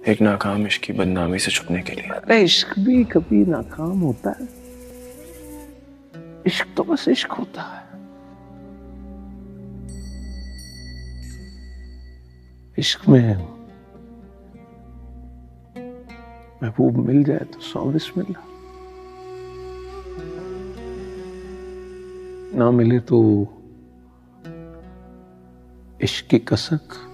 एक नाकाम इश्क की बदनामी से छुपने के लिए। अरे इश्क भी कभी नाकाम होता है? इश्क तो बस इश्क होता है। इश्क में महबूब मिल जाए तो 100 बिस्मिल्लाह, ना मिले तो इश्क की कसक